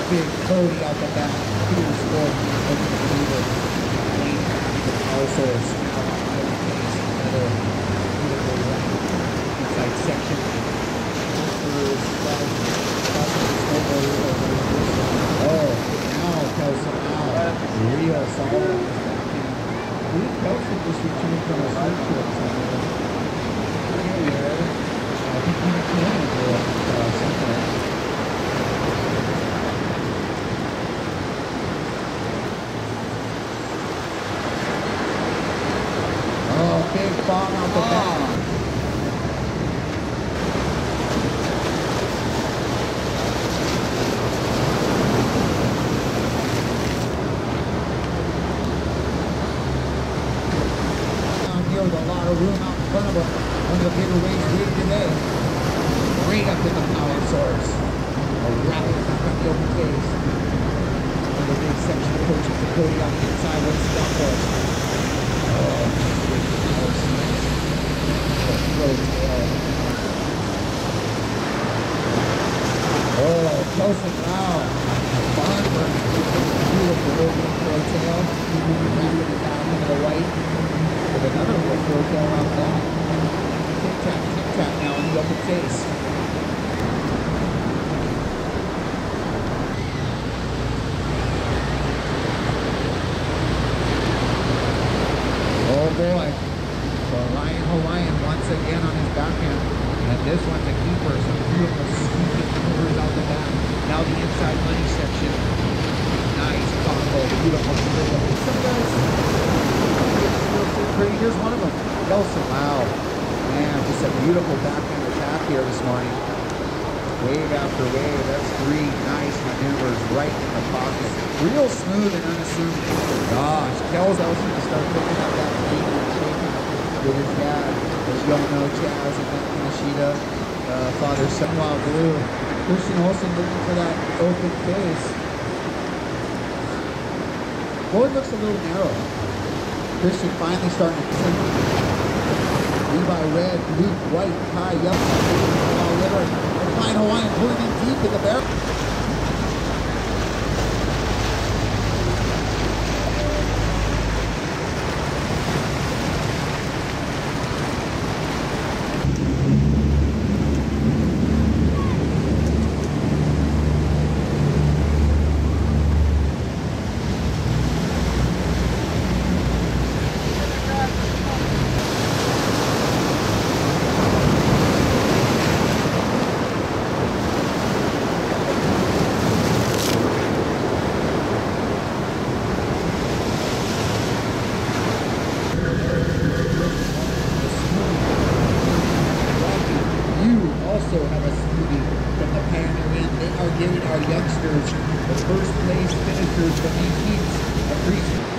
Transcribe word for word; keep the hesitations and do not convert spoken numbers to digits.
big Cody out the back. Peter Sport, looking to leave it. Lane the power source. Now on the pace. Another beautiful lane. Inside section. Oh, now Kelson now. Real solid. I believe Kelson just returned from a swim trip somewhere. Here. I think he can go uh, somewhere. Oh, big bomb out the back. With a lot of room out in front of him. One of the bigger waves here today. Right up in the power source. A rapid back up the open face. Another big section approaching to Cody on the inside. What's the downforce? Oh, oh, Kelson now. Barber. Beautiful over the tail. Moving it down into the white. With another little throw tail around that. Tic tac, tic tac now in the open face. Oh boy. So Ryan Hawaiian once again on his backhand. And this one's a keeper. Some beautiful sweeping maneuvers out the back. Now the inside money section. Nice combo. Beautiful. Some guys. Pretty. Here's one of them. Kelson, wow. Man, just a beautiful backhand attack here this morning. Wave after wave. That's three nice maneuvers right in the pocket. Real smooth and unassuming. Gosh, Kel's also going to start picking up that beat and shaking with his dad. As you all know, Chaz and then Nishida, uh, father, son, wild blue. Christian Olsen looking for that open face. Boy, looks a little narrow. Christian finally starting to sing. Levi red, blue, white, Kai, yellow, liver. Fine Hawaiian pulling in deep in the barrel. Also have a smoothie from the Pioneer Inn. They are giving our youngsters the first place finishers from these heats a free